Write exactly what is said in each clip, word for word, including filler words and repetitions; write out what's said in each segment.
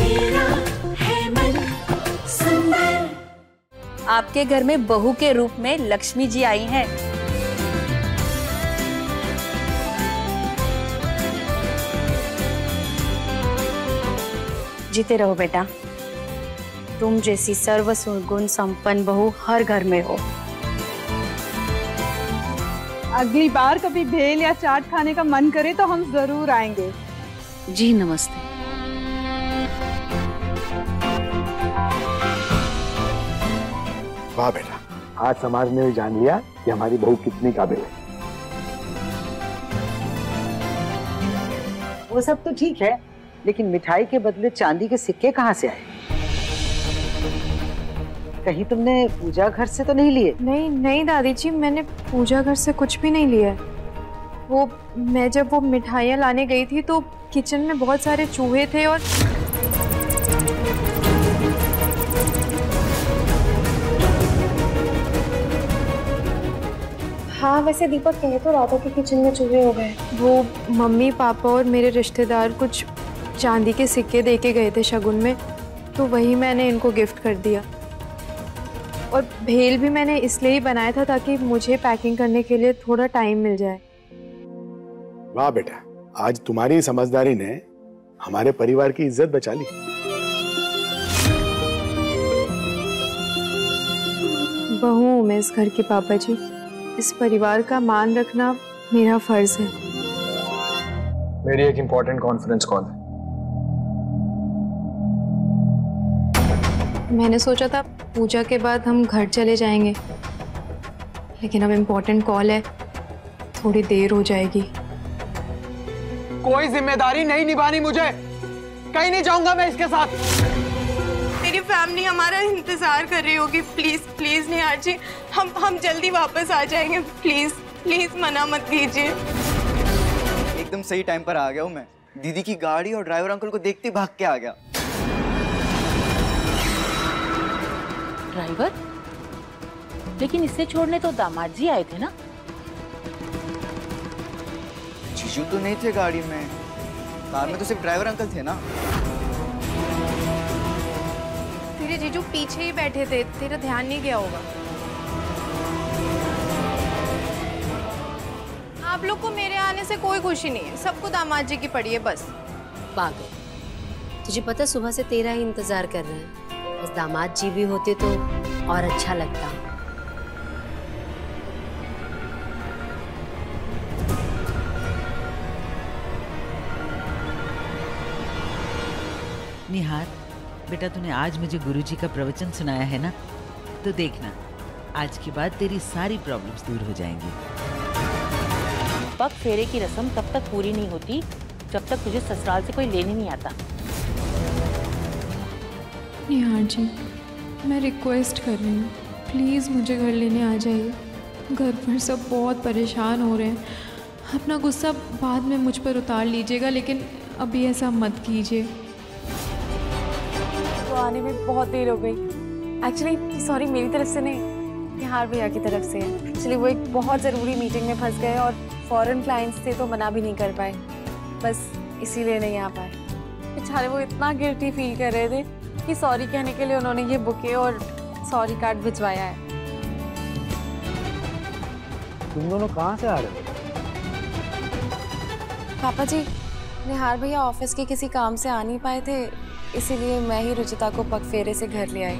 मेरा है मन सुंदर। आपके घर में बहू के रूप में लक्ष्मी जी आई हैं। जीते रहो बेटा, तुम जैसी सर्व सुगुण संपन्न बहू हर घर में हो। अगली बार कभी भेल या चाट खाने का मन करे तो हम जरूर आएंगे। जी नमस्ते। वाह बेटा, आज समाज ने भी जान लिया कि हमारी बहू कितनी काबिल है। वो सब तो ठीक है, लेकिन मिठाई के बदले चांदी के सिक्के कहाँ से आए? कहीं तुमने पूजा घर से तो नहीं लिए? नहीं नहीं दादी जी, मैंने पूजा घर से कुछ भी नहीं लिया। वो मैं जब वो मिठाइयाँ लाने गई थी तो किचन में बहुत सारे चूहे थे और हाँ, वैसे दीपक कह तो रहा था कि किचन में चूहे हो गए। वो मम्मी पापा और मेरे रिश्तेदार कुछ चांदी के सिक्के दे के गए थे शगुन में, तो वही मैंने इनको गिफ्ट कर दिया। और भेल भी मैंने इसलिए ही बनाया था ताकि मुझे पैकिंग करने के लिए थोड़ा टाइम मिल जाए। वाह बेटा, आज तुम्हारी समझदारी ने हमारे परिवार की इज्जत बचा ली। बहू हूं मैं इस घर की पापा जी, इस परिवार का मान रखना मेरा फर्ज है। मेरी एक इम्पोर्टेंट कॉन्फ्रेंस कॉल है। मैंने सोचा था पूजा के बाद हम घर चले जाएंगे, लेकिन अब इम्पोर्टेंट कॉल है, थोड़ी देर हो जाएगी। कोई जिम्मेदारी नहीं निभानी मुझे, कहीं नहीं जाऊंगा मैं इसके साथ। मेरी फैमिली हमारा इंतजार कर रही होगी। प्लीज प्लीज निहार जी, हम हम जल्दी वापस आ जाएंगे। प्लीज प्लीज मना मत कीजिए। एकदम सही टाइम पर आ गया हूँ मैं। दीदी की गाड़ी और ड्राइवर अंकल को देखते भाग के आ गया। ड्राइवर? लेकिन इसे छोड़ने तो दामाद जी आए थे ना? जीजू तो नहीं थे गाड़ी में, कार में तो सिर्फ ड्राइवर अंकल थे ना। तेरे जीजू पीछे ही बैठे थे, तेरा ध्यान नहीं गया होगा। आप लोग को मेरे आने से कोई खुशी नहीं है, सबको दामाद जी की पड़ी है बस। पागल, तुझे पता सुबह से तेरा ही इंतजार कर रहे हैं। बस दामाद जी भी होते तो और अच्छा लगता। निहार बेटा, तूने आज मुझे गुरुजी का प्रवचन सुनाया है ना, तो देखना आज के बाद तेरी सारी प्रॉब्लम्स दूर हो जाएंगी। पग फेरे की रस्म तब तक पूरी नहीं होती जब तक तुझे ससुराल से कोई लेने नहीं आता। निहार जी, मैं रिक्वेस्ट कर रही हूँ, प्लीज़ मुझे घर लेने आ जाइए। घर पर सब बहुत परेशान हो रहे हैं। अपना गुस्सा बाद में मुझ पर उतार लीजिएगा, लेकिन अभी ऐसा मत कीजिए। तो आने में बहुत देर हो गई। एक्चुअली सॉरी, मेरी तरफ से नहीं, निहार भैया की तरफ से है। एक्चुअली वो एक बहुत ज़रूरी मीटिंग में फंस गए और फॉरेन क्लाइंट्स थे तो मना भी नहीं कर पाए, बस इसीलिए नहीं आ पाए। बेचारे वो इतना गिल्टी फील कर रहे थे कि सॉरी कहने के लिए उन्होंने ये बुके और सॉरी कार्ड भिजवाया है। तुम दोनों कहाँ से आ रहे हो? पापा जी, निहार भैया ऑफिस के किसी काम से आ नहीं पाए थे, इसीलिए मैं ही रुचिता को पगफेरे से घर ले आई।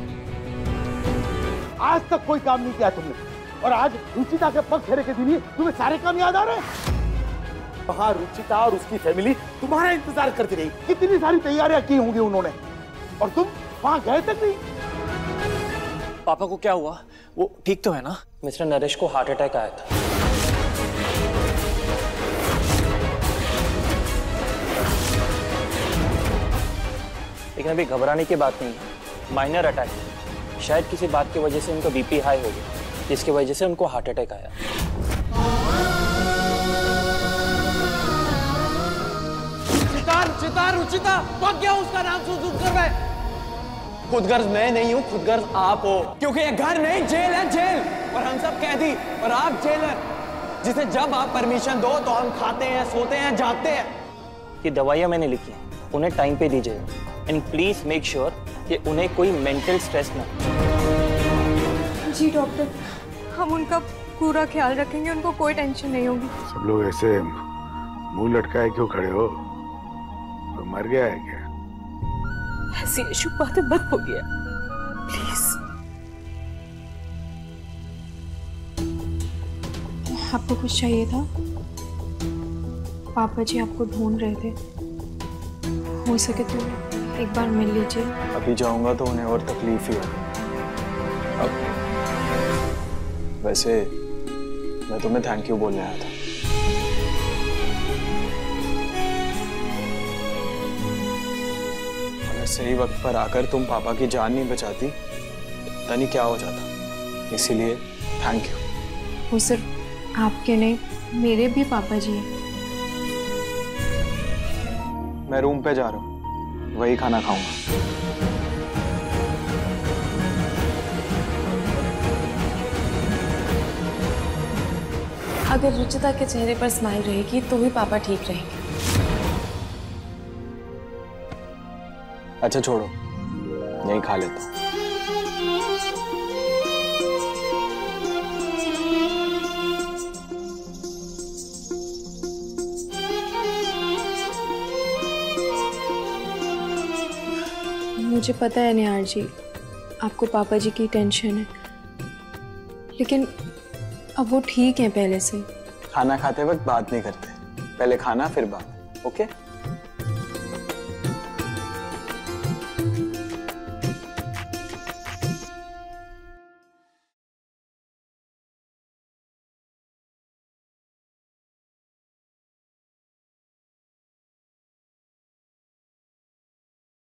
आज तक कोई काम नहीं किया तुमने, और आज रुचिता के पगफेरे के दिन ही तुम्हें सारे काम याद आ रहे हैं। वहाँ रुचिता और उसकी फैमिली तुम्हारा इंतजार करती रही, कितनी सारी तैयारियां की होंगी उन्होंने, और तुम वहाँ गए तक नहीं। पापा को क्या हुआ? वो ठीक तो है ना? मिस्टर नरेश को हार्ट अटैक आया था। लेकिन अभी घबराने की बात नहीं है, माइनर अटैक है। शायद किसी बात की वजह से उनका बीपी हाई हो गया, जिसकी वजह से उनको हार्ट अटैक आया। रुचिता, रुचिता, पक गया उसका नाम सुन सुन कर मैं। खुदगर्ज मैं नहीं हूँ, खुदगर्ज आप हो, क्योंकि ये घर नहीं जेल है, जेल। और हम सब कैदी और आप जेलर, जिसे जब आप परमिशन दो तो हम खाते हैं, सोते हैं, जागते हैं। ये दवाइयाँ मैंने लिखी हैं, उन्हें टाइम पे दीजिए। एंड प्लीज मेक श्योर कि उन्हें कोई मेंटल स्ट्रेस ना। जी डॉक्टर, हम उनका पूरा ख्याल रखेंगे, उनको कोई टेंशन नहीं होगी। सब लोग ऐसे मुंह लटकाए क्यों खड़े हो? तो मर गया है क्या? ऐसी अशुभ बातें मत हो गया प्लीज। आपको कुछ चाहिए था? पापा जी आपको ढूंढ रहे थे, हो सके तो एक बार मिल लीजिए। अभी जाऊंगा तो उन्हें और तकलीफ ही होगी। अब वैसे मैं तुम्हें थैंक यू बोलने आया था। अगर सही वक्त पर आकर तुम पापा की जान नहीं बचाती पता नहीं क्या हो जाता, इसीलिए थैंक यू। वो सिर्फ आपके नहीं, मेरे भी पापा जी हैं। मैं रूम पे जा रहा हूँ, वही खाना खाऊंगा। अगर रुचिता के चेहरे पर स्माइल रहेगी तो ही पापा ठीक रहेंगे। अच्छा छोड़ो, यही खा लेता हूँ। मुझे पता है निहार जी, आपको पापा जी की टेंशन है, लेकिन अब वो ठीक हैं पहले से। खाना खाते वक्त बात नहीं करते, पहले खाना फिर बात, ओके?